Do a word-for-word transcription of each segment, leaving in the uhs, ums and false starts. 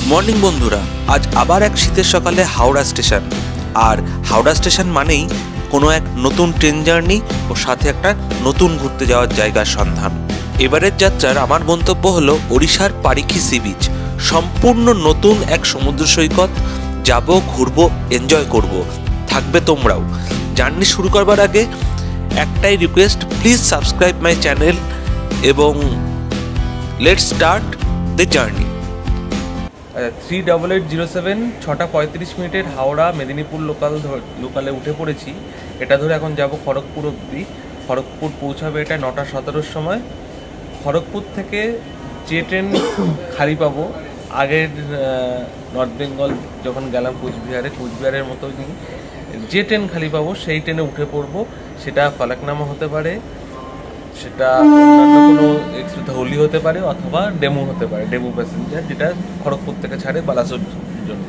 Morning বন্ধুরা, আজ আবার এক শীতের সকালে হাওড়া স্টেশন। আর হাওড়া স্টেশন মানেই কোনো এক নতুন ট্রেন জার্নি ও সাথে একটা নতুন ঘুরতে যাওয়ার জায়গার সন্ধান। এবারের যাত্রার আমার গন্তব্য হলো ওড়িশার পারিখি সি বিচ। সম্পূর্ণ নতুন এক সমুদ্র সৈকত। যাব, ঘুরবো, এনজয় করব, থাকবে তোমরাও। জার্নি শুরু করবার আগে একটাই request, please subscribe my channel এবং let's start the journey. Three double eight zero seven ছটা পঁয়ত্রিশ মিনিটের হাওড়া মেদিনীপুর লোকাল লোকালে উঠে পড়েছি। এটা ধরে এখন যাব খড়গপুর অবধি। খড়গপুর পৌঁছাবে এটা নটা সতেরোর সময়। খড়গপুর থেকে যে ট্রেন খালি পাবো, আগের নর্থ বেঙ্গল যখন গেলাম কুচবিহারে, কুচবিহারের মতো যে ট্রেন খালি পাবো সেই ট্রেনে উঠে পড়বো। সেটা ফলকনামা হতে পারে, সেটা অন্যান্য কোনো এক্সপ্রেস ধৌলি হতে পারে, অথবা ডেমু হতে পারে, ডেমু প্যাসেঞ্জার, যেটা খড়গপুর থেকে ছাড়ে বালাসোর জন্য।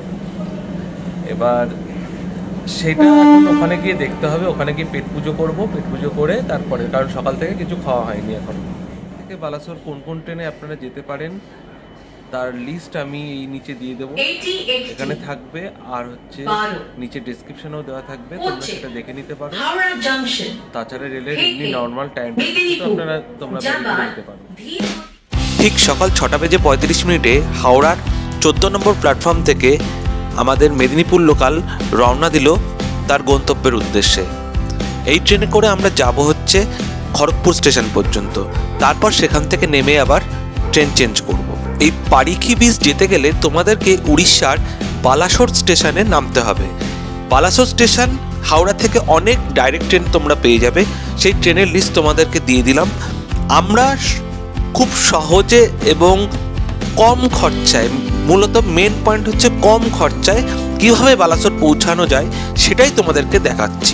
এবার সেটা এখন ওখানে গিয়ে দেখতে হবে। ওখানে গিয়ে পেট পুজো করবো, পেট পুজো করে তারপরে, কারণ সকাল থেকে কিছু খাওয়া হয়নি এখন। থেকে বালাসোর কোন কোন ট্রেনে আপনারা যেতে পারেন তার লিস্ট আমি এই নিচে দিয়ে দেবো, এখানে থাকবে। আর হচ্ছে নিচে ডেসক্রিপশনেও দেওয়া থাকবে, তোমরা সেটা দেখে নিতে পারো। তাছাড়া রেলের এমনি নর্মাল টাইম আপনারা তোমরা বেরিয়ে নিতে পারো। ঠিক সকাল ছটা বেজে পঁয়ত্রিশ মিনিটে হাওড়ার চোদ্দ নম্বর প্ল্যাটফর্ম থেকে আমাদের মেদিনীপুর লোকাল রওনা দিল তার গন্তব্যের উদ্দেশ্যে। এই ট্রেনে করে আমরা যাব হচ্ছে খড়গপুর স্টেশন পর্যন্ত। তারপর সেখান থেকে নেমে আবার ট্রেন চেঞ্জ করব। এই পারিখি বিচ যেতে গেলে তোমাদেরকে উড়িষ্যার বালাসোর স্টেশনে নামতে হবে। বালাসোর স্টেশন হাওড়া থেকে অনেক ডাইরেক্ট ট্রেন তোমরা পেয়ে যাবে, সেই ট্রেনের লিস্ট তোমাদেরকে দিয়ে দিলাম। আমরা খুব সহজে এবং কম খরচায়, মূলত মেন পয়েন্ট হচ্ছে কম খরচায় কীভাবে বালাসোর পৌঁছানো যায় সেটাই তোমাদেরকে দেখাচ্ছি।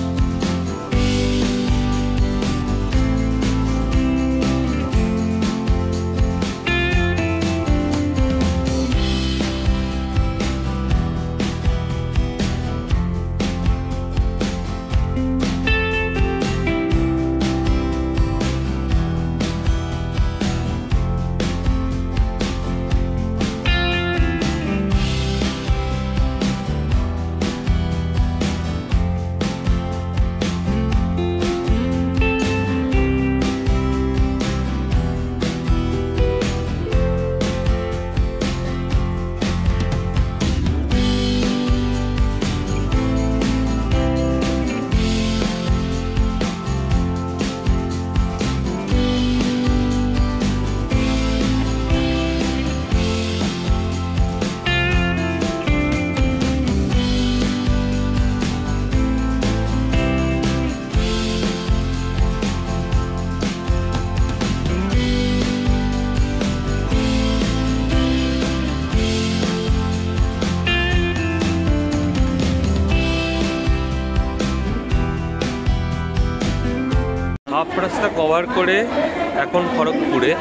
হাফ রাস্তা কভার করে এখন খড়গপুরে।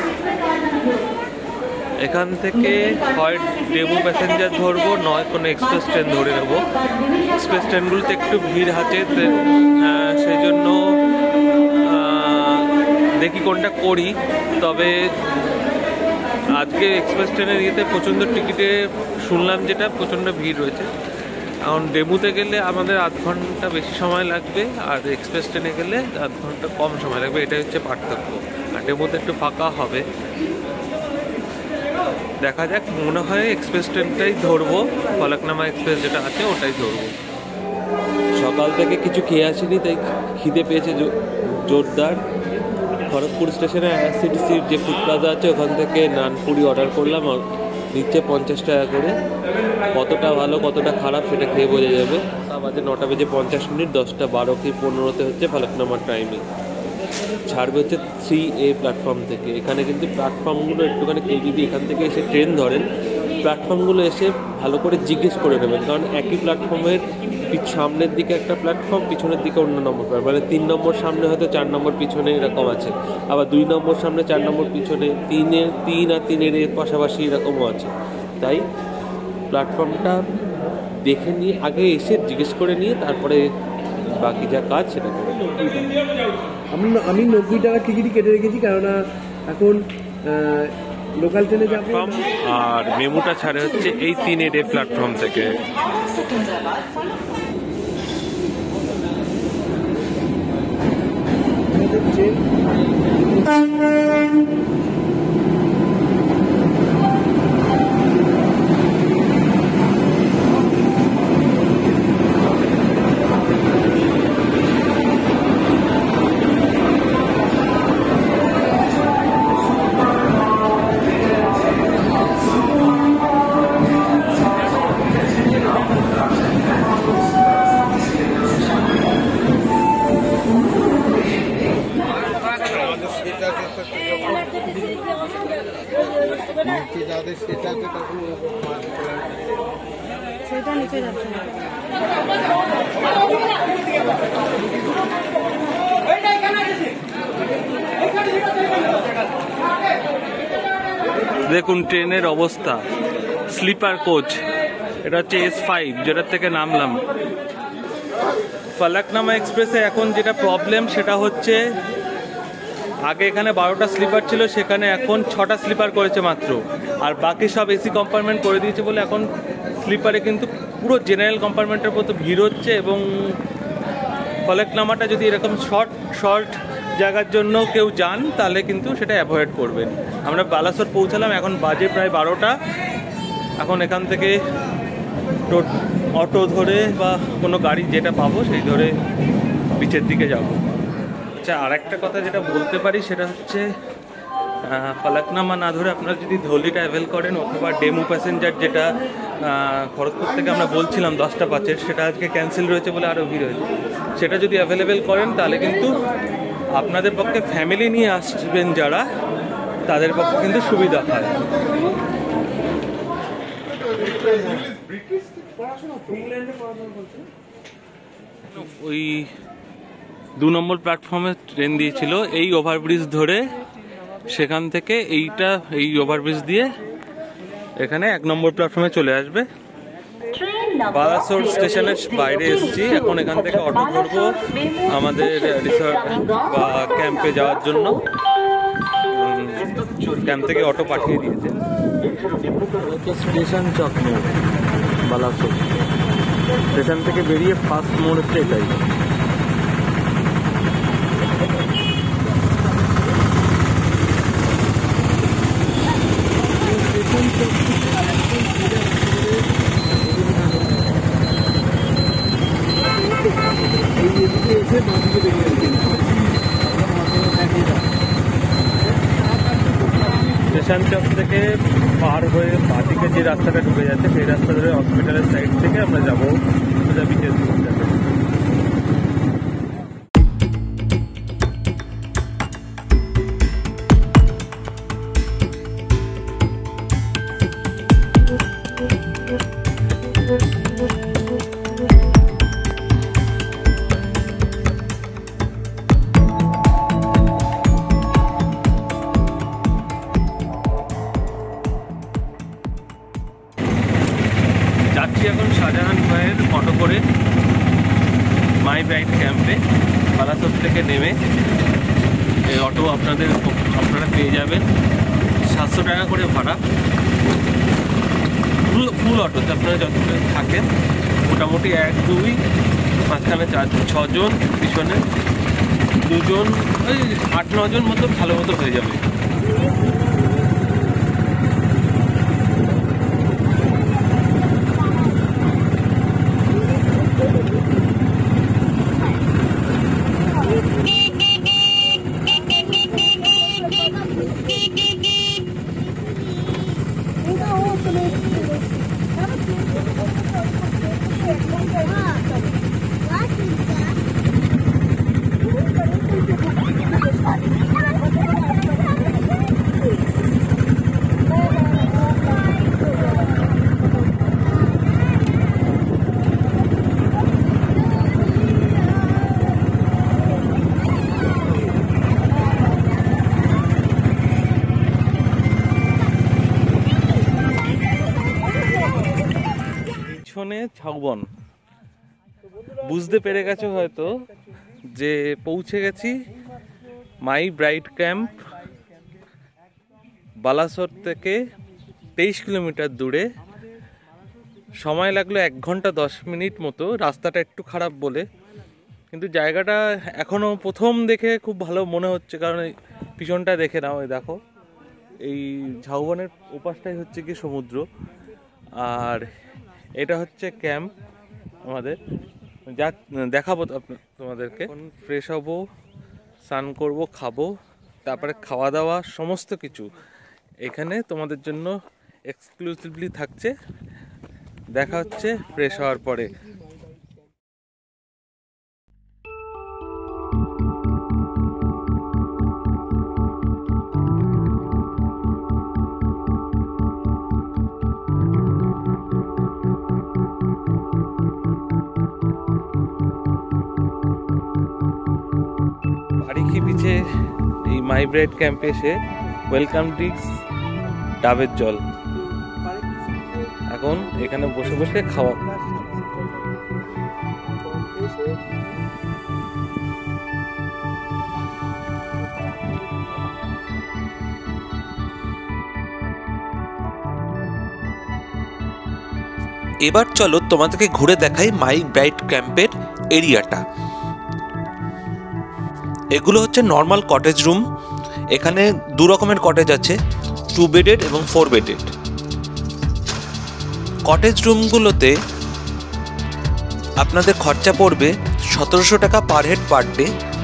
এখান থেকে হয় ডেমু প্যাসেঞ্জার ধরবো, নয় কোনো এক্সপ্রেস ট্রেন ধরে নেবো। এক্সপ্রেস ট্রেনগুলোতে একটু ভিড় আছে, সেই জন্য দেখি কোনটা করি। তবে আজকে এক্সপ্রেস ট্রেনের ইয়েতে প্রচণ্ড টিকিটে শুনলাম যেটা প্রচণ্ড ভিড় রয়েছে। এখন ডেমুতে গেলে আমাদের আধ ঘন্টা বেশি সময় লাগবে, আর এক্সপ্রেস ট্রেনে গেলে আধ ঘন্টা কম সময় লাগবে, এটাই হচ্ছে পার্থক্য। আর ডেমুতে একটু ফাঁকা হবে। দেখা যাক, মনে হয় এক্সপ্রেস ট্রেনটাই ধরবো, ফলকনামা এক্সপ্রেস যেটা আছে ওটাই ধরবো। সকাল থেকে কিছু খেয়ে আসিনি, তাই খিদে পেয়েছে জোরদার। খড়গপুর স্টেশনে আইআরসিটিসির যে ফুড প্লাজা আছে ওখান থেকে নানপুরি অর্ডার করলাম, নিচ্ছে পঞ্চাশ টাকা করে। কতটা ভালো কতটা খারাপ সেটা খেয়ে বোঝা যাবে। তা বাজে নটা বেজে পঞ্চাশ মিনিট, দশটা বারো কি পনেরোতে হচ্ছে ফলকনামার টাইমিং। ছাড়বে হচ্ছে থ্রি এ প্ল্যাটফর্ম থেকে। এখানে কিন্তু প্ল্যাটফর্মগুলো একটুখানি, কেউ যদি এখান থেকে এসে ট্রেন ধরেন, প্ল্যাটফর্মগুলো এসে ভালো করে জিজ্ঞেস করে নেবেন, কারণ একই প্ল্যাটফর্মের সামনের দিকে একটা প্ল্যাটফর্ম, পিছনের দিকে অন্য নম্বর প্ল্যাটফর্ম, মানে তিন নম্বর সামনে হয়তো চার নম্বর পিছনে এরকম আছে, আবার দুই নম্বর সামনে চার নম্বর পিছনে, তিনের তিন আর তিনের এর পাশাপাশি এরকমও আছে। তাই প্ল্যাটফর্মটা দেখে নিয়ে আগে এসে জিজ্ঞেস করে নিয়ে তারপরে বাকি যা কাজ সেটা করে। আমি আমি নব্বই টাকা টিকিটই কেটে রেখেছি, কেননা এখন লোকাল ট্রেনে যাবে। আর মেমুটা ছাড়ে হচ্ছে এই তিন এ প্ল্যাটফর্ম থেকে। সেটা নিচে যাচ্ছে না। দেখুন ট্রেনের অবস্থা, স্লিপার কোচ, এটা হচ্ছে এস ফাইভ যেটার থেকে নামলাম। ফলকনামা এক্সপ্রেসে এখন যেটা প্রবলেম সেটা হচ্ছে আগে এখানে বারোটা স্লিপার ছিল, সেখানে এখন ছটা স্লিপার করেছে মাত্র, আর বাকি সব এসি কম্পার্টমেন্ট করে দিয়েছে বলে এখন স্লিপারে কিন্তু পুরো জেনারেল কম্পার্টমেন্টের মতো ভিড় হচ্ছে। এবং ফলকনামাটা যদি এরকম শর্ট শর্ট জায়গার জন্য কেউ যান তাহলে কিন্তু সেটা অ্যাভয়েড করবেন। আমরা বালাসোর পৌঁছালাম, এখন বাজে প্রায় বারোটা। এখন এখান থেকে অটো ধরে বা কোনো গাড়ি যেটা পাবো সেই ধরে বিচের দিকে যাব। আচ্ছা, আর একটা কথা যেটা বলতে পারি সেটা হচ্ছে ফলকনামা না ধরে আপনারা যদি ধলি ট্রাভেল করেন অথবা ডেমু প্যাসেঞ্জার যেটা খড়গপুর থেকে আমরা বলছিলাম দশটা পাঁচের, সেটা আজকে ক্যান্সেল রয়েছে বলে আরও ভিড় হয়েছে, সেটা যদি অ্যাভেলেবেল করেন তাহলে কিন্তু আপনাদের পক্ষে ফ্যামিলি নিয়ে আসবেন যারা, তাদের পক্ষে কিন্তু সুবিধা হয়। ওই দু নম্বর প্ল্যাটফর্মে ট্রেন দিয়েছিল, এই ওভারব্রিজ ধরে সেখান থেকে এইটা এই ওভারব্রিজ দিয়ে এখানে এক নম্বর প্ল্যাটফর্মে চলে আসবে। বালাসোর স্টেশনের বাইরে এসেছি, এখন এখান থেকে অটো ধরবো আমাদের রিসর্ট বা ক্যাম্পে যাওয়ার জন্য। ক্যাম্প থেকে অটো পাঠিয়ে দিয়েছে। স্টেশন চক মোড় বালাসোর স্টেশন থেকে বেরিয়ে ফার্স্ট মোড় হচ্ছে এটাই। স্টেশন চক থেকে পার হয়ে বাদিকে যে রাস্তাটা ঢুকে যাচ্ছে সেই রাস্তা ধরে হসপিটালের সাইড থেকে আমরা যাবো বিচের দিকে। যাচ্ছি এখন শাহজাহান ভাইয়ের অটো করে মাই ব্রাইট ক্যাম্পে। বালাসোর থেকে নেমে এই অটো আপনাদের আপনারা পেয়ে যাবেন, সাতশো টাকা করে ভাড়া। ফুল ফুল অটোতে আপনারা যতটা থাকেন মোটামুটি এক দুই মাঝখানে চার ছজন, পিছনে দুজন, ওই আট নজন মতো ভালো মতো হয়ে যাবে। ঝাউবন বুঝতে পেরে গেছো হয়তো যে পৌঁছে গেছি মাই ব্রাইট ক্যাম্প বালাসোর থেকে তেইশ কিলোমিটার দূরে। সময় লাগলো এক ঘন্টা দশ মিনিট মতো, রাস্তাটা একটু খারাপ বলে, কিন্তু জায়গাটা এখনও প্রথম দেখে খুব ভালো মনে হচ্ছে। কারণ এই পিছনটা দেখে নাও, এই দেখো এই ঝাউবনের ওপাশটাই হচ্ছে কি সমুদ্র, আর এটা হচ্ছে ক্যাম্প আমাদের। যা দেখাবো তোমাদেরকে। ফ্রেশ হবো, স্নান করবো, খাবো, তারপরে খাওয়া দাওয়া সমস্ত কিছু এখানে তোমাদের জন্য এক্সক্লুসিভলি থাকছে। দেখা হচ্ছে ফ্রেশ হওয়ার পরে। বাড়িখি বিচে এই মাই ব্রাইড ক্যাম্পে এসে ওয়েলকাম ড্রিঙ্কস ডাবের জল। এখন এখানে বসে বসে খাওয়া। এবার চলো তোমাদেরকে ঘুরে দেখাই মাই ব্রাইড ক্যাম্পের এরিয়াটা। এগুলো হচ্ছে নর্মাল কটেজ রুম। এখানে দু রকমের কটেজ আছে, টু বেডেড এবং ফোর বেডেড। কটেজ রুমগুলোতে আপনাদের খরচা পড়বে সতেরোশো টাকা per head per day,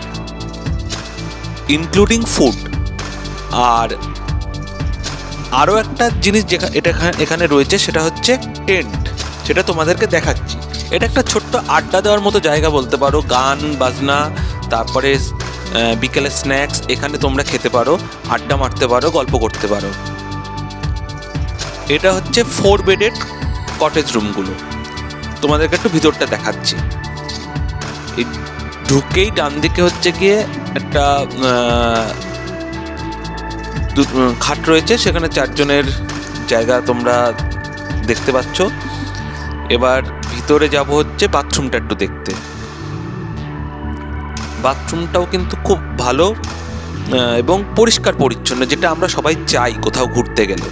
including food. আর আরও একটা জিনিস যেটা এটা এখানে রয়েছে সেটা হচ্ছে টেন্ট, সেটা তোমাদেরকে দেখাচ্ছি। এটা একটা ছোট্ট আড্ডা দেওয়ার মতো জায়গা বলতে পারো। গান বাজনা, তারপরে বিকেলে স্ন্যাক্স এখানে তোমরা খেতে পারো, আড্ডা মারতে পারো, গল্প করতে পারো। এটা হচ্ছে ফোর বেডেড কটেজ রুমগুলো। তোমাদেরকে একটু ভিতরটা দেখাচ্ছি। এই ঢুকেই ডান দিকে হচ্ছে গিয়ে একটা খাট রয়েছে, সেখানে চারজনের জায়গা তোমরা দেখতে পাচ্ছ। এবার ভিতরে যাব হচ্ছে বাথরুমটা একটু দেখতে। বাথরুমটাও কিন্তু খুব ভালো এবং পরিষ্কার পরিচ্ছন্ন, যেটা আমরা সবাই চাই কোথাও ঘুরতে গেলে।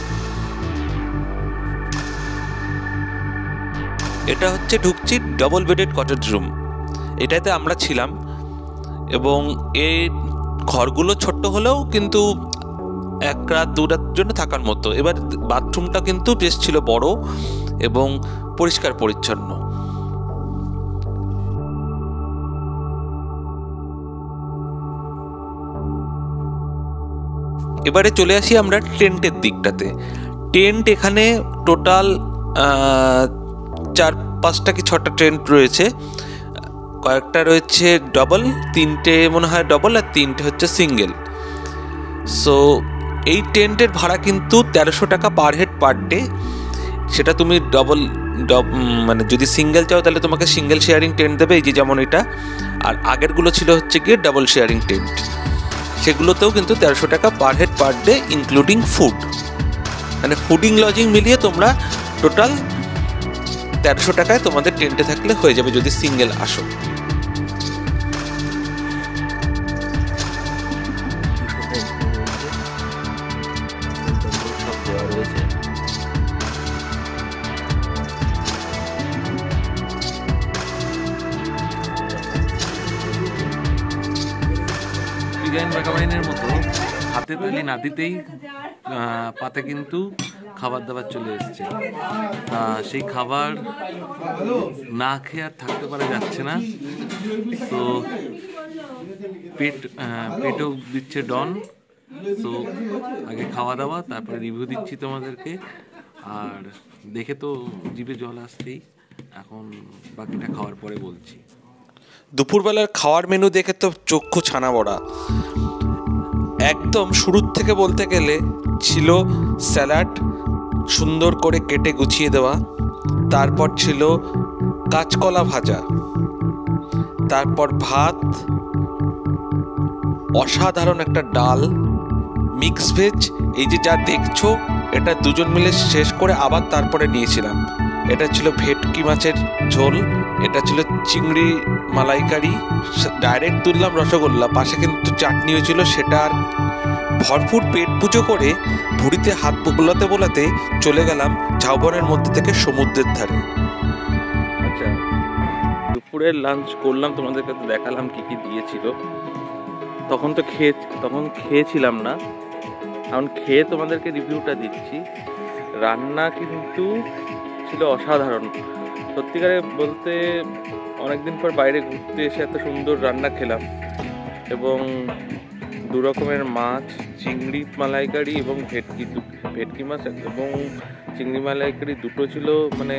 এটা হচ্ছে ঢুকছি ডবল বেডেড কটেজ রুম, এটাতে আমরা ছিলাম। এবং এই ঘরগুলো ছোট্ট হলেও কিন্তু এক রাত দু রাতের জন্য থাকার মতো। এবার বাথরুমটা কিন্তু বেশ ছিল বড় এবং পরিষ্কার পরিচ্ছন্ন। এবারে চলে আসি আমরা টেন্টের দিকটাতে। টেন্ট এখানে টোটাল চার পাঁচটা কি ছটা টেন্ট রয়েছে। কয়েকটা রয়েছে ডবল, তিনটে মনে হয় ডবল, আর তিনটে হচ্ছে সিঙ্গেল। সো এই টেন্টের ভাড়া কিন্তু তেরোশো টাকা পার হেড পার ডে। সেটা তুমি ডবল মানে যদি সিঙ্গেল চাও তাহলে তোমাকে সিঙ্গেল শেয়ারিং টেন্ট দেবে, এই যে যেমন এটা। আর আগেরগুলো ছিল হচ্ছে গিয়ে ডাবল শেয়ারিং টেন্ট, সেগুলোতেও কিন্তু তেরোশো টাকা per head per day including food. মানে ফুডিং লজিং মিলিয়ে তোমরা টোটাল তেরোশো টাকায় তোমাদের টেন্টে থাকলে হয়ে যাবে যদি সিঙ্গেল আসো। বাগাবাইনের মতো হাতে তালি না দিতেই পাতে কিন্তু খাবার দাবার চলে এসছে। সেই খাবার না খেয়ে আর থাকতে পারা যাচ্ছে না। তো পেট পেটও দিচ্ছে ডন। তো আগে খাওয়া দাওয়া, তারপরে রিভিউ দিচ্ছি তোমাদেরকে। আর দেখে তো জিভে জল আসতেই, এখন বাকিটা খাওয়ার পরে বলছি। দুপুরবেলার খাওয়ার মেনু দেখে তো চক্ষু ছানা বড়া। একদম শুরুর থেকে বলতে গেলে ছিল স্যালাড, সুন্দর করে কেটে গুছিয়ে দেওয়া। তারপর ছিল কাঁচকলা ভাজা, তারপর ভাত, অসাধারণ একটা ডাল, মিক্স ভেজ। এই যে যা দেখছো এটা দুজন মিলে শেষ করে আবার তারপরে নিয়েছিলাম। এটা ছিল ভেটকি মাছের ঝোল, এটা ছিল চিংড়ি মালাইকারি, ডাইরেক্ট তুললাম রসগোল্লা, পাশে কিন্তু চাটনিও ছিল, সেটা আর ভরপুর পেট পুজো করে ভুঁড়িতে হাত বোলাতে বোলাতে চলে গেলাম ঝাউবনের মধ্যে থেকে সমুদ্রের ধারে। আচ্ছা, দুপুরের লাঞ্চ করলাম, তোমাদেরকে তো দেখালাম কি কি দিয়েছিল। তখন তো খেয়ে তখন খেয়েছিলাম না, এখন খেয়ে তোমাদেরকে রিভিউটা দিচ্ছি। রান্না কিন্তু ছিল অসাধারণ, সত্যিকারে বলতে অনেকদিন পর বাইরে ঘুরতে এসে এত সুন্দর রান্না খেলাম। এবং দু রকমের মাছ, চিংড়ি মালাইকারি এবং ভেটকি, ভেটকি মাছ এবং চিংড়ি মালাইকারি দুটো ছিল, মানে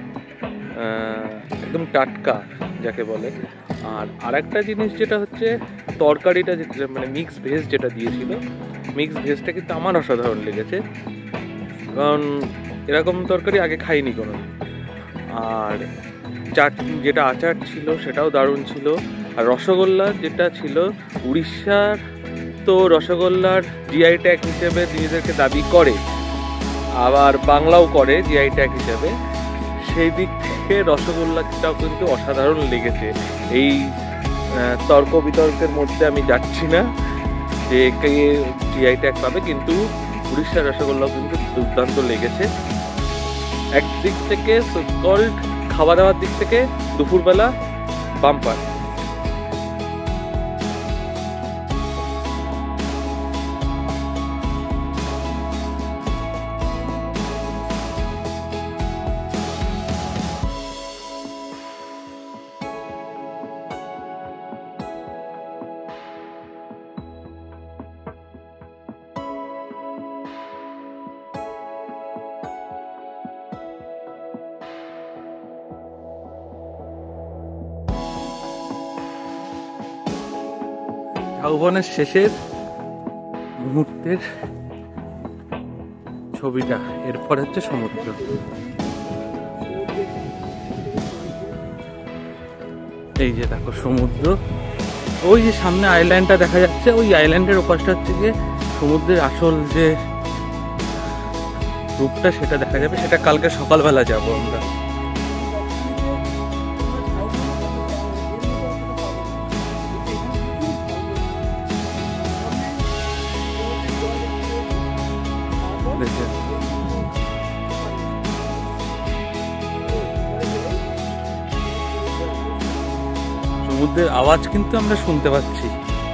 একদম টাটকা যাকে বলে। আর আরেকটা জিনিস যেটা হচ্ছে তরকারিটা, যেটা মানে মিক্স ভেজ যেটা দিয়েছিল, মিক্স ভেজটা কিন্তু আমার অসাধারণ লেগেছে, কারণ এরকম তরকারি আগে খাইনি কোনো। আর চাট যেটা আচার ছিল সেটাও দারুণ ছিল। আর রসগোল্লা যেটা ছিল, উড়িষ্যার তো রসগোল্লার জিআই ট্যাগ হিসেবে নিজেদেরকে দাবি করে, আবার বাংলাও করে জিআই ট্যাগ হিসেবে। সেই দিক থেকে রসগোল্লাটাও কিন্তু অসাধারণ লেগেছে। এই তর্ক বিতর্কের মধ্যে আমি যাচ্ছি না যে কে জিআই ট্যাগ পাবে, কিন্তু উড়িষ্যার রসগোল্লাও কিন্তু দুর্দান্ত লেগেছে। একদিক থেকে কল্ড খাওয়া দাওয়ার দিক থেকে দুপুরবেলা বাম্পার। ঝাউবনের শেষের মুহূর্তের ছবিটা, এরপর হচ্ছে সমুদ্র। এই যে দেখো সমুদ্র, ওই যে সামনে আইল্যান্ডটা দেখা যাচ্ছে, ওই আইল্যান্ডের ওপাশটা হচ্ছে গিয়ে সমুদ্রের আসল যে রূপটা সেটা দেখা যাবে। সেটা কালকে সকালবেলা যাবো আমরা। সমুদ্রের আওয়াজ কিন্তু আমরা শুনতে পাচ্ছি।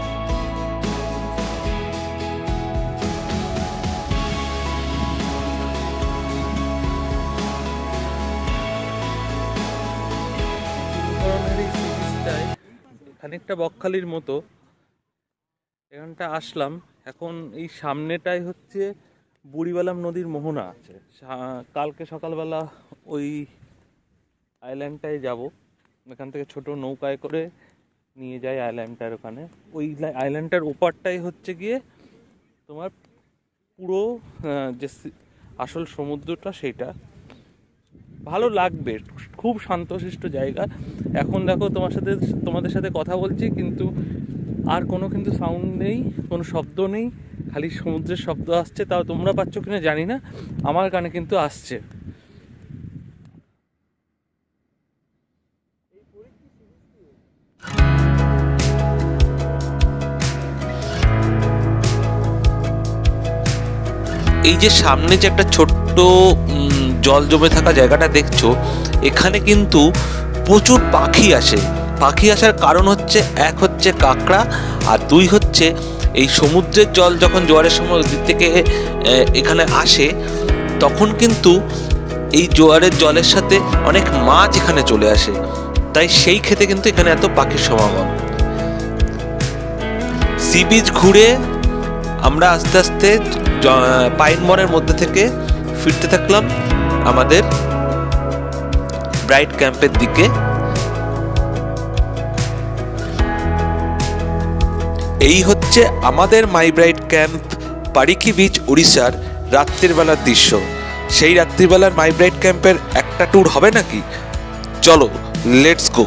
খানিকটা বকখালির মতো এখানটা আসলাম। এখন এই সামনেটাই হচ্ছে বুড়িবালাম নদীর মোহনা আছে। কালকে সকালবেলা ওই আইল্যান্ডটায় যাব, এখান থেকে ছোট নৌকায় করে নিয়ে যায় আইল্যান্ডটার ওখানে। ওই আইল্যান্ডটার ওপারটাই হচ্ছে গিয়ে তোমার পুরো যে আসল সমুদ্রটা, সেইটা ভালো লাগবে, খুব শান্তশিষ্ট জায়গা। এখন দেখো তোমার সাথে তোমাদের সাথে কথা বলছি, কিন্তু আর কোনো কিন্তু সাউন্ড নেই, কোনো শব্দ নেই, খালি সমুদ্রের শব্দ আসছে। তাও তোমরা পাচ্ছ কিনা জানি না, আমার কানে কিন্তু আসছে। এই যে সামনে যে একটা ছোট্ট জল জমে থাকা জায়গাটা দেখছো, এখানে কিন্তু প্রচুর পাখি আসে। পাখি আসার কারণ হচ্ছে, এক হচ্ছে কাঁকড়া, আর দুই হচ্ছে এই সমুদ্রের জল যখন জোয়ারের সময় ওদিক থেকে এখানে আসে, তখন কিন্তু এই জোয়ারের জলের সাথে অনেক মাছ এখানে চলে আসে, তাই সেই ক্ষেত্রে কিন্তু এখানে এত পাখির সমাগম। সি বিচ ঘুরে আমরা আস্তে আস্তে পাইন বনের মধ্যে থেকে ফিরতে থাকলাম আমাদের ব্রাইট ক্যাম্পের দিকে। এই হচ্ছে আমাদের my bright camp, Pariki beach, উড়িষ্যার রাত্রির বেলার দৃশ্য। সেই রাত্রিবেলার মাই ব্রাইট ক্যাম্পের একটা ট্যুর হবে নাকি? চলো, লেটস গো।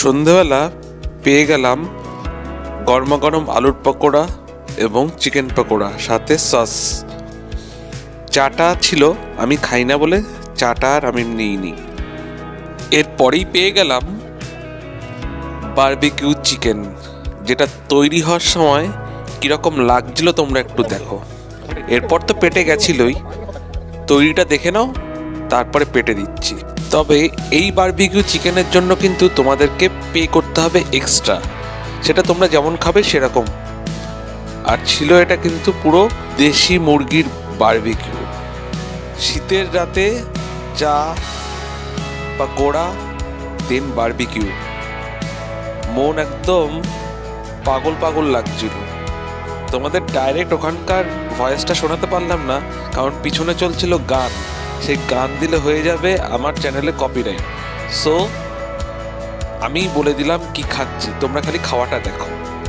সন্ধেবেলা পেয়ে গেলাম গরমা গরম আলুর পকোড়া এবং চিকেন পকোড়া, সাথে সস। চাটা ছিল, আমি খাই না বলে চাটা আর আমি নিইনি। এরপরেই পেয়ে গেলাম বারবিকিউ চিকেন, যেটা তৈরি হওয়ার সময় কিরকম লাগছিল তোমরা একটু দেখো। এরপর তো পেটে গেছিলই, তৈরিটা দেখে নাও, তারপরে পেটে দিচ্ছি। তবে এই বারবিকিউ চিকেনের জন্য কিন্তু তোমাদেরকে পে করতে হবে এক্সট্রা, সেটা তোমরা যেমন খাবে সেরকম। আর ছিল এটা কিন্তু পুরো দেশি মুরগির বারবিকিউ। শীতের রাতে চা পকোড়া দেন বারবিকিউ, মন একদম পাগল পাগল লাগছিল। তোমাদের ডাইরেক্ট ওখানকার ভয়েসটা শোনাতে পারলাম না, কারণ পিছনে চলছিল গান। সেই গান দিলে হয়ে যাবে আমার চ্যানেলে কপিরাইট। সো আমি বলে দিলাম কি খাচ্ছি, তোমরা খালি খাওয়াটা দেখো।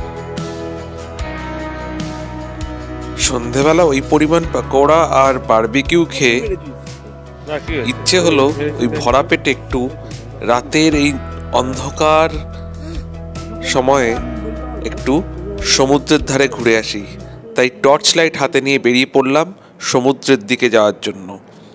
সন্ধেবেলা ওই পরিমাণ পকোড়া আর বারবিকিউ খেয়ে ইচ্ছে হলো ওই ভরা পেটে একটু রাতের এই অন্ধকার সময়ে একটু সমুদ্রের ধারে ঘুরে আসি। তাই টর্চ লাইট হাতে নিয়ে বেরিয়ে পড়লাম সমুদ্রের দিকে যাওয়ার জন্য।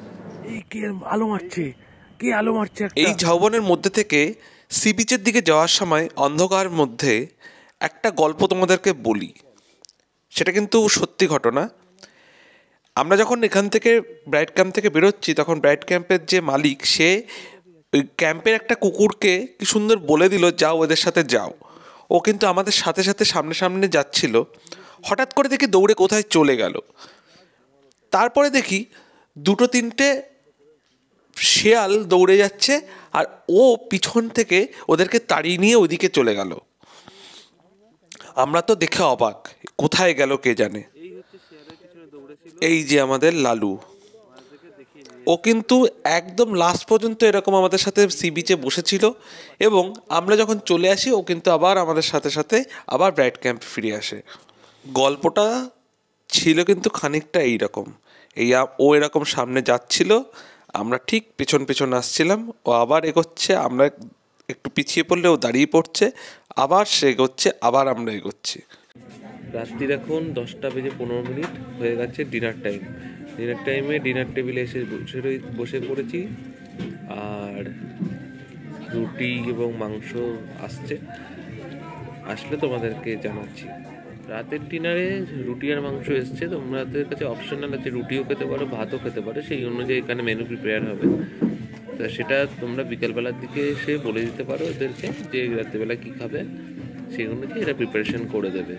এই ঝাউবনের মধ্যে থেকে সি বিচের দিকে যাওয়ার সময় অন্ধকার মধ্যে একটা গল্প তোমাদেরকে বলি, সেটা কিন্তু সত্যি ঘটনা। আমরা যখন এখান থেকে ব্রাইট ক্যাম্প থেকে বেরোচ্ছি, তখন ব্রাইট ক্যাম্পের যে মালিক, সে ওই ক্যাম্পের একটা কুকুরকে কি সুন্দর বলে দিল, যাও ওদের সাথে যাও। ও কিন্তু আমাদের সাথে সাথে সামনে সামনে যাচ্ছিল, হঠাৎ করে দেখি দৌড়ে কোথায় চলে গেল। তারপরে দেখি দুটো তিনটে শেয়াল দৌড়ে যাচ্ছে, আর ও পিছন থেকে ওদেরকে তাড়িয়ে নিয়ে ওইদিকে চলে গেল। আমরা তো দেখে অবাক, কোথায় গেল কে জানে। এই যে আমাদের লালু, ও কিন্তু একদম লাস্ট পর্যন্ত এরকম আমাদের সাথে সি বিচে বসেছিল, এবং আমরা যখন চলে আসি ও কিন্তু আবার আমাদের সাথে সাথে আবার ব্রাইট ক্যাম্প ফিরে আসে। গল্পটা ছিল কিন্তু খানিকটা এইরকম, এই ও এরকম সামনে যাচ্ছিল, আমরা ঠিক পেছন পেছন আসছিলাম, ও আবার এগোচ্ছে, আমরা একটু পিছিয়ে পড়লে ও দাঁড়িয়ে পড়ছে, আবার সে এগোচ্ছে, আবার আমরা এগোচ্ছি। রাত্রির এখন দশটা বেজে পনেরো মিনিট হয়ে গেছে, ডিনার টাইম। ডিনার টাইমে ডিনার টেবিলে এসে বসে বসে পড়েছি, আর রুটি এবং মাংস আসছে, আসলে তোমাদেরকে জানাচ্ছি। রাতের ডিনারে রুটি আর মাংস এসছে, তোমাদের কাছে অপশনাল আছে, রুটিও খেতে পারো, ভাতও খেতে পারো, সেই অনুযায়ী এখানে মেনু প্রিপেয়ার হবে। তা সেটা তোমরা বিকালবেলার দিকে এসে বলে দিতে পারো ওদেরকে যে রাত্রিবেলা কী খাবে, সেই অনুযায়ী এরা প্রিপারেশন করে দেবে।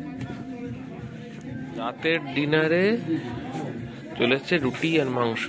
রাতের ডিনারে চলে এসছে রুটি আর মাংস।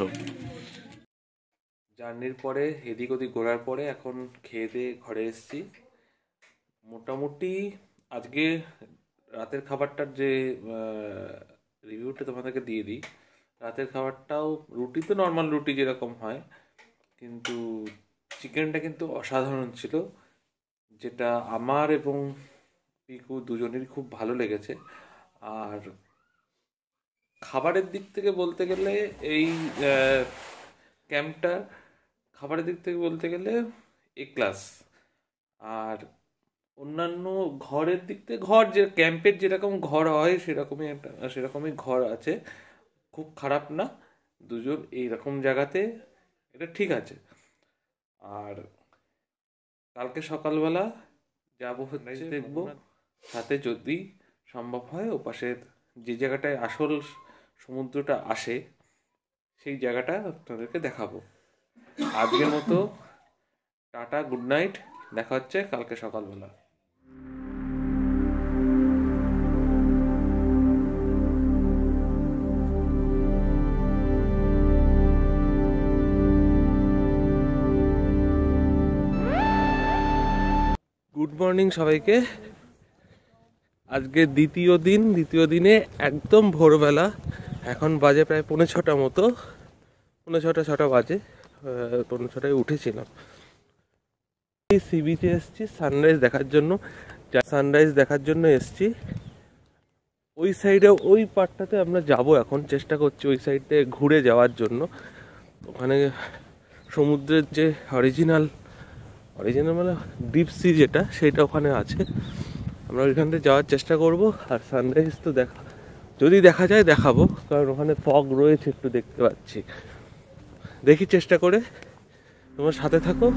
জার্নির পরে এদিক ওদিক ঘোরার পরে এখন খেয়ে দিয়ে ঘরে এসেছি। মোটামুটি আজকে রাতের খাবারটার যে রিভিউটা তোমাদেরকে দিয়ে দিই। রাতের খাবারটাও রুটি তো নর্মাল রুটি যেরকম হয়, কিন্তু চিকেনটা কিন্তু অসাধারণ ছিল, যেটা আমার এবং পিকু দুজনেরই খুব ভালো লেগেছে। আর খাবারের দিক থেকে বলতে গেলে এই ক্যাম্পটা খাবারের দিক থেকে বলতে গেলে এ ক্লাস। আর অন্যান্য ঘরের দিক থেকে, ঘর যে ক্যাম্পের যেরকম ঘর হয় সেরকমই একটা সেরকমই ঘর আছে, খুব খারাপ না। দুজন এইরকম জায়গাতে এটা ঠিক আছে। আর কালকে সকালবেলা যাবো হচ্ছে দেখবো, সাথে যদি সম্ভব হয় ওপাশে যে জায়গাটায় আসল সমুদ্রটা আসে সেই জায়গাটা আপনাদেরকে দেখাবো। আজকের মতো টাটা, গুড নাইট, দেখা হচ্ছে কালকে সকালবেলা। গুড মর্নিং সবাইকে। আজকে দ্বিতীয় দিন, দ্বিতীয় দিনে একদম ভোরবেলা, এখন বাজে প্রায় পৌনে ছটা মতো, পৌনে ছটা ছটা বাজে, পৌনে ছটায় উঠেছিলাম। সি বিচে এসছি সানরাইজ দেখার জন্য, সানরাইজ দেখার জন্য এসছি। ওই সাইডে ওই পার্টটাতে আমরা যাব, এখন চেষ্টা করছি ওই সাইডে ঘুরে যাওয়ার জন্য। ওখানে সমুদ্রের যে অরিজিনাল অরিজিনাল মানে ডিপ সি যেটা সেটা ওখানে আছে। আমরা ওইখান থেকে যাওয়ার চেষ্টা করব। আর সানরাইজ তো দেখা, যদি দেখা যায় দেখাবো, কারণ ওখানে ফগ রয়েছে একটু দেখতে পাচ্ছি। দেখি চেষ্টা করে, তোমার সাথে থাকো।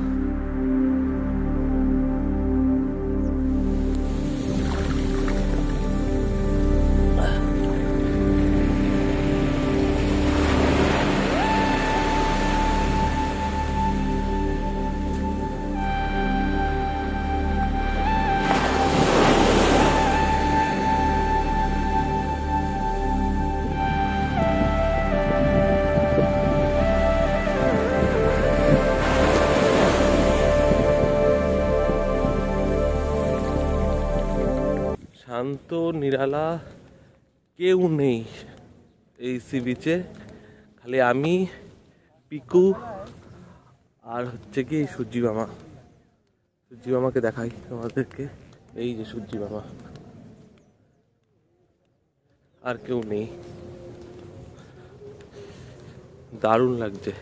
শান্ত নিরালা, কেউ নেই এই সি বিচে, খালি আমি, পিকু আর হচ্ছে কি সূর্যি মামা। সূর্যি মামাকে দেখাই তোমাদেরকে, এই যে সূর্যি মামা, আর কেউ নেই। দারুণ লাগছে।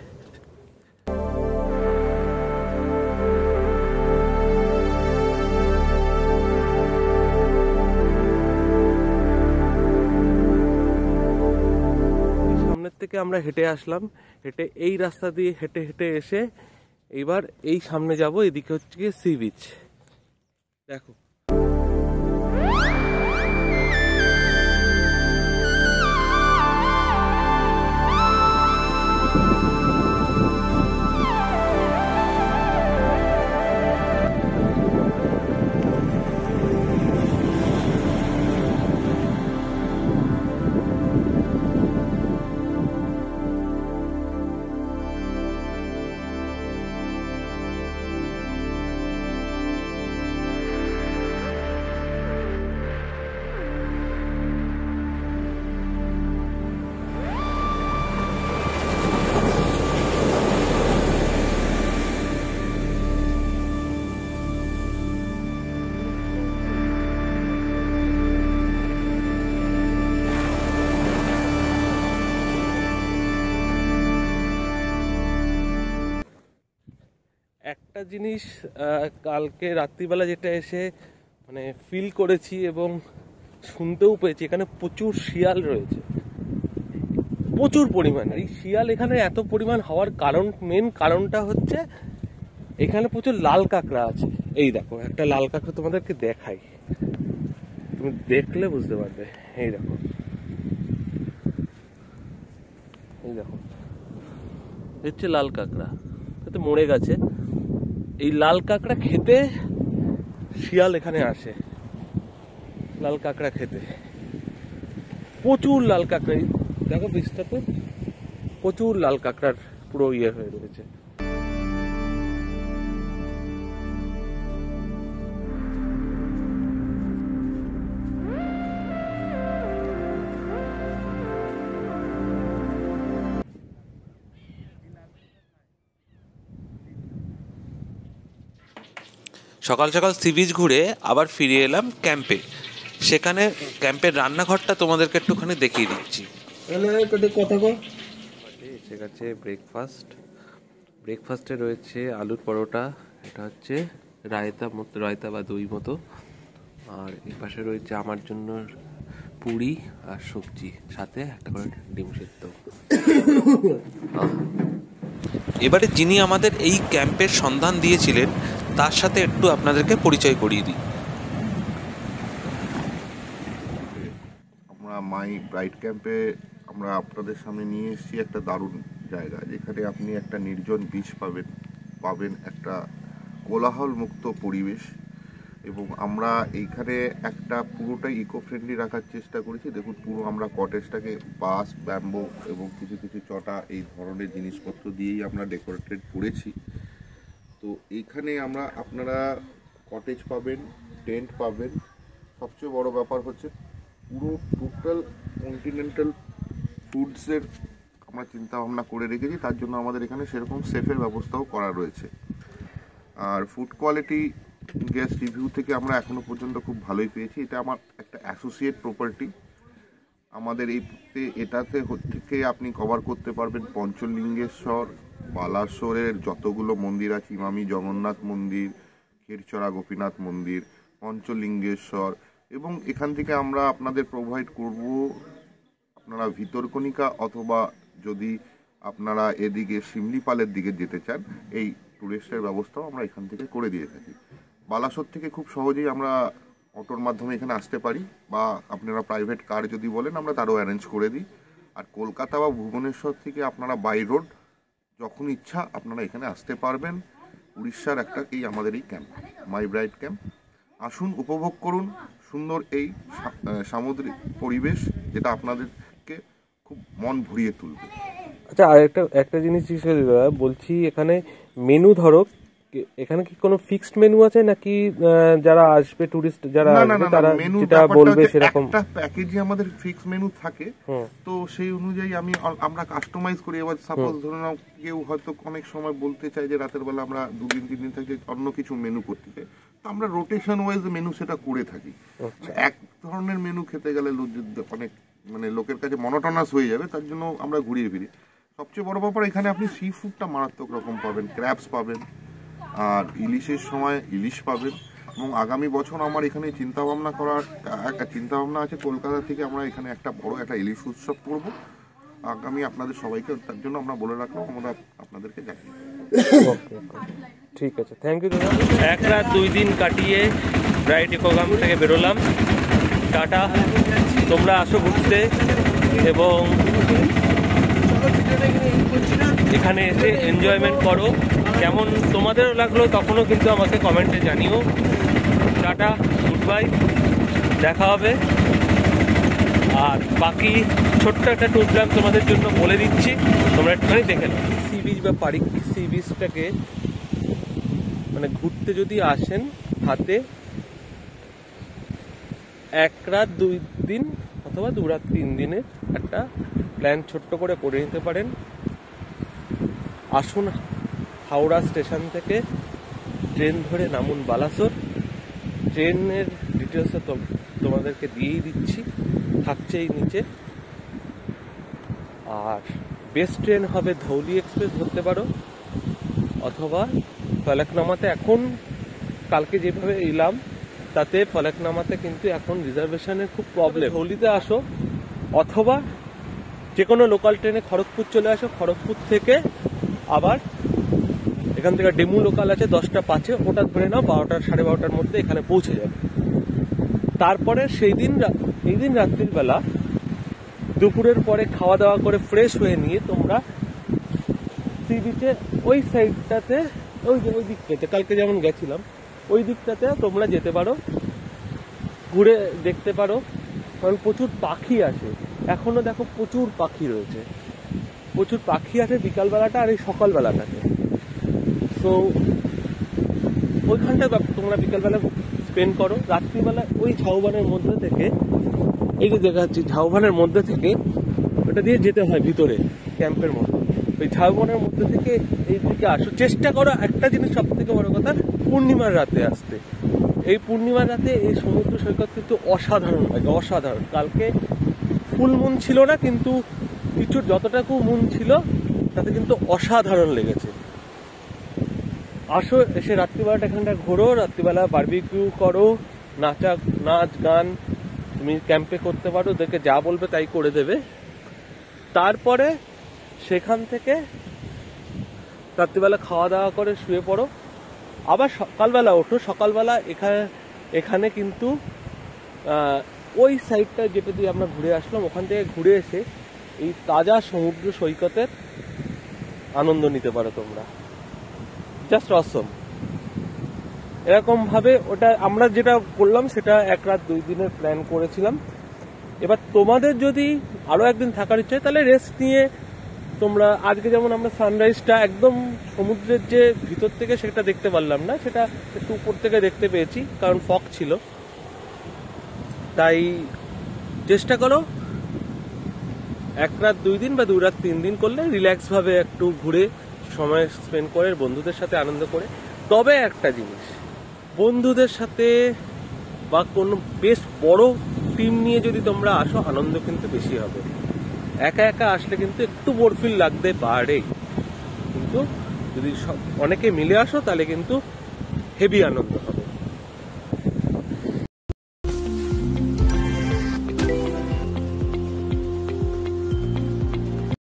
থেকে আমরা হেঁটে আসলাম, হেঁটে এই রাস্তা দিয়ে হেঁটে হেঁটে এসে এইবার এই সামনে যাব। এদিকে হচ্ছে গিয়ে সি বিচ। দেখো একটা জিনিস কালকে রাত্রিবেলা যেটা এসে মানে ফিল করেছি এবং শুনতেও পেয়েছি, এখানে প্রচুর শিয়াল রয়েছে, প্রচুর পরিমাণ। এই শিয়াল এখানে এত পরিমাণ হওয়ার কারণ, মেন কারণটা হচ্ছে এখানে প্রচুর লাল কাঁকড়া আছে। এই দেখো একটা লাল কাঁকড়া তোমাদেরকে দেখাই, তুমি দেখলে বুঝতে পারবে। এই দেখো, এই দেখো হচ্ছে লাল কাঁকড়া, তো মরে গেছে। এই লাল কাঁকড়া খেতে শিয়াল এখানে আসে, লাল কাঁকড়া খেতে। প্রচুর লাল কাঁকড়া, দেখো বীজটাতে প্রচুর লাল কাঁকড়ার পুরো ইয়ে হয়ে রয়েছে। সকাল সকাল সি বিচ ঘুরে আবার ফিরে এলাম ক্যাম্পে। সেখানে ক্যাম্পের রান্নাঘরটা তোমাদেরকে একটুখানি দেখিয়ে দিচ্ছি। এসে গেছে ব্রেকফাস্ট। ব্রেকফাস্টে রয়েছে আলুর পরোটা, এটা হচ্ছে রায়তা মতো, রায়তা বা দই মতো। আর এই পাশে রয়েছে আমার জন্য পুরি আর সবজি, সাথে একটা করে ডিম সেদ্ধ। এবারে যিনি আমাদের এই ক্যাম্পের সন্ধান দিয়েছিলেন তার সাথে একটু আপনাদেরকে পরিচয় করিয়ে দিই। আমরা মাই ব্রাইট ক্যাম্পে আমরা আপনাদের সামনে নিয়ে এসেছি একটা দারুণ জায়গা, যেখানে আপনি একটা নির্জন বিচ পাবেন, পাবেন একটা কোলাহল মুক্ত পরিবেশ। এবং আমরা এইখানে একটা পুরোটাই ইকো ফ্রেন্ডলি রাখার চেষ্টা করেছি। দেখুন, পুরো আমরা কটেজটাকে বাঁশ, ব্যাম্বো এবং কিছু কিছু চটা এই ধরনের জিনিসপত্র দিয়েই আমরা ডেকোরেটেড করেছি। তো এইখানে আমরা আপনারা কটেজ পাবেন, টেন্ট পাবেন। সবচেয়ে বড় ব্যাপার হচ্ছে পুরো টোটাল কন্টিনেন্টাল ফুডসের আমরা চিন্তা ভাবনা করে রেখেছি। তার জন্য আমাদের এখানে সেরকম সেফের ব্যবস্থাও করা রয়েছে। আর ফুড কোয়ালিটি গেস্ট রিভিউ থেকে আমরা এখনো পর্যন্ত খুব ভালোই পেয়েছি। এটা আমার একটা অ্যাসোসিয়েট প্রপার্টি। আমাদের এই এটাতে থেকে আপনি কভার করতে পারবেন পঞ্চলিঙ্গেশ্বর, বালাসোরের যতগুলো মন্দির আছে, ইমামি জগন্নাথ মন্দির, ক্ষীরচরা গোপীনাথ মন্দির, পঞ্চলিঙ্গেশ্বর, এবং এখান থেকে আমরা আপনাদের প্রোভাইড করব আপনারা ভিতরকণিকা অথবা যদি আপনারা এদিকে শিমলিপালের দিকে যেতে চান এই ট্যুরিস্টের ব্যবস্থাও আমরা এখান থেকে করে দিয়ে থাকি। বালাসোর থেকে খুব সহজেই আমরা অটোর মাধ্যমে এখানে আসতে পারি, বা আপনারা প্রাইভেট কার যদি বলেন আমরা তারও অ্যারেঞ্জ করে দিই। আর কলকাতা বা ভুবনেশ্বর থেকে আপনারা বাই রোড যখন ইচ্ছা আপনারা এখানে আসতে পারবেন। উড়িষ্যার একটা এই আমাদের এই ক্যাম্প, মাই ব্রাইট ক্যাম্প। আসুন, উপভোগ করুন সুন্দর এই সামুদ্রিক পরিবেশ, যেটা আপনাদেরকে খুব মন ভরিয়ে তুলবে। আচ্ছা, আর একটা একটা জিনিস বলছি, এখানে মেনু ধরো, এখানে কি কোনো ফিক্সড মেনু আছে নাকি যারা আসবে টুরিস্ট যারা আসবে তারা যেটা বলবে সেরকম? একটা প্যাকেজে আমাদের ফিক্সড মেনু থাকে, তো সেই অনুযায়ী আমি আমরা কাস্টমাইজ করি। এবার সাপোজ ধরে নাও কেউ হয়তো অনেক সময় বলতে চাই যে রাতের বেলা আমরা দুদিন তিন দিন থেকে অন্য কিছু মেনু করতে চাই, তো আমরা রোটেশন ওয়াইজ মেনু সেটা করে থাকি। এক ধরনের মেনু খেতে গেলে অনেক মানে লোকের কাছে মনোটোনাস হয়ে যাবে, তার জন্য আমরা ঘুরিয়ে ফিরি। সবচেয়ে বড় ব্যাপার, এখানে আপনি সি ফুডটা মারাত্মক রকম পাবেন, ক্র্যাবস পাবেন, আর ইলিশের সময় ইলিশ পাবেন। এবং আগামী বছর আমার এখানে চিন্তা ভাবনা করার একটা চিন্তা ভাবনা আছে, কলকাতা থেকে আমরা এখানে একটা বড় একটা ইলিশ উৎসব করব আগামী, আপনাদের সবাইকে তার জন্য আমরা বলে রাখলাম, আমরা আপনাদেরকে জানিয়ে দেব। ঠিক আছে, থ্যাংক ইউ দাদা। এক রাত দুই দিন কাটিয়ে ব্রাইট ইকোগ্রাম থেকে বেরোলাম। টাটা, তোমরা আসো ঘুরতে এবং এখানে এসে এনজয়মেন্ট করো। কেমন তোমাদেরও লাগলো তখনও কিন্তু আমাকে কমেন্টে জানিও। টাটা, গুড বাই, দেখা হবে। আর বাকি ছোট্ট একটা ট্যুর প্ল্যান তোমাদের জন্য বলে দিচ্ছি, তোমরা একটুখানি দেখে নাও। সি বিচ বা পারিক সি বিচটাকে মানে ঘুরতে যদি আসেন, হাতে এক রাত দুই দিন অথবা দু রাত তিন দিনের একটা প্ল্যান ছোট্ট করে করে নিতে পারেন। আসুন, হাওড়া স্টেশন থেকে ট্রেন ধরে নামুন বালাসোর। ট্রেনের ডিটেলস তোমাদেরকে দিয়েই দিচ্ছি, থাকছে এই নিচে। আর বেস্ট ট্রেন হবে ধৌলি এক্সপ্রেস ধরতে পারো, অথবা ফলকনামাতে এখন কালকে যেভাবে এলাম তাতে ফলকনামাতে কিন্তু এখন রিজার্ভেশনের খুব প্রবলেম। ধৌলিতে আসো, অথবা যে কোনো লোকাল ট্রেনে খড়গপুর চলে আসো। খড়গপুর থেকে আবার এখান থেকে ডেমু লোকাল আছে দশটা পাঁচে, ওটা ধরে নাও, বারোটার সাড়ে বারোটার মধ্যে এখানে পৌঁছে যাবে। তারপরে সেই দিন এই দিন রাত্রির বেলা দুপুরের পরে খাওয়া দাওয়া করে ফ্রেশ হয়ে নিয়ে তোমরা সি বিচের ওই সাইডটাতে, ওই যে ওই দিকটাতে কালকে যেমন গেছিলাম ওই দিকটাতে তোমরা যেতে পারো, ঘুরে দেখতে পারো। কারণ প্রচুর পাখি আসে, এখনো দেখো প্রচুর পাখি রয়েছে, প্রচুর পাখি আছে বিকালবেলাটা আর এই সকালবেলাটাতে। তো ওইখানটা তোমরা বিকালবেলা স্পেন্ড করো। রাত্রিবেলা ওই ঝাউবানের মধ্যে থেকে, এই যে দেখাচ্ছি ঝাউবানের মধ্যে থেকে ওটা দিয়ে যেতে হয় ভিতরে ক্যাম্পের মধ্যে। ওই ঝাউবানের মধ্যে থেকে এই দিকে আসো। চেষ্টা করো, একটা জিনিস সব থেকে বড় কথা, পূর্ণিমার রাতে আসতে। এই পূর্ণিমার রাতে এই সমুদ্র সৈকত কিন্তু অসাধারণ লাগে, অসাধারণ। কালকে ফুল মুন ছিল না, কিন্তু কিছু যতটুকু মুন ছিল তাতে কিন্তু অসাধারণ লেগেছে। আসো, এসে রাত্রিবেলাটা এখানটা ঘোরো, রাত্রিবেলা বারবিকিউ করো, নাচা নাচ গান তুমি ক্যাম্পে করতে পারো, ওদেরকে যা বলবে তাই করে দেবে। তারপরে সেখান থেকে রাত্রিবেলা খাওয়া দাওয়া করে শুয়ে পড়ো, আবার সকালবেলা ওঠো। সকালবেলা এখানে এখানে কিন্তু ওই সাইডটা যেটা দিয়ে আমরা ঘুরে আসলাম, ওখান থেকে ঘুরে এসে এই তাজা সমুদ্র সৈকতের আনন্দ নিতে পারো তোমরা। Just awesome. এরকম ভাবে ওটা আমরা যেটা করলাম সেটা এক রাত দুই দিনের প্ল্যান করেছিলাম। এবার তোমাদের যদি আরো একদিন থাকার ইচ্ছে তাহলে রেস্ট নিয়ে তোমরা, আজকে যেমন আমরা সানরাইজটা একদম সমুদ্রের যে ভিতর থেকে সেটা দেখতে পারলাম না, সেটা একটু উপর থেকে দেখতে পেয়েছি কারণ ফগ ছিল। তাই চেষ্টা করো এক রাত দুই দিন বা দু রাত তিন দিন করলে রিল্যাক্স ভাবে একটু ঘুরে সময় স্পেন্ড করে বন্ধুদের সাথে আনন্দ করে। তবে একটা জিনিস, বন্ধুদের সাথে বা কোনো বেশ বড় টিম নিয়ে যদি তোমরা আসো, আনন্দ কিন্তু বেশি হবে। একা একা আসলে কিন্তু একটু বোর ফিল লাগতে পারে, কিন্তু কিন্তু যদি সব অনেকে মিলে আসো তাহলে কিন্তু হেভি আনন্দ হবে।